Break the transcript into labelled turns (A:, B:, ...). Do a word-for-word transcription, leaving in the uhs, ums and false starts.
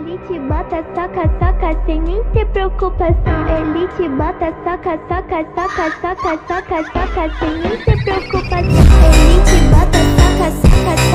A: Ele te bota, soca, soca, sem nem ter preocupação. Ele te bota, soca, soca, soca, soca, soca, soca, sem nem ter preocupação. Ele te bota, soca, soca,